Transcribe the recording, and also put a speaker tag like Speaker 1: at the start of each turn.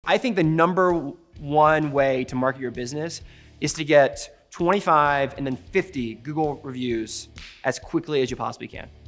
Speaker 1: I think the number one way to market your business is to get 25 and then 50 Google reviews as quickly as you possibly can.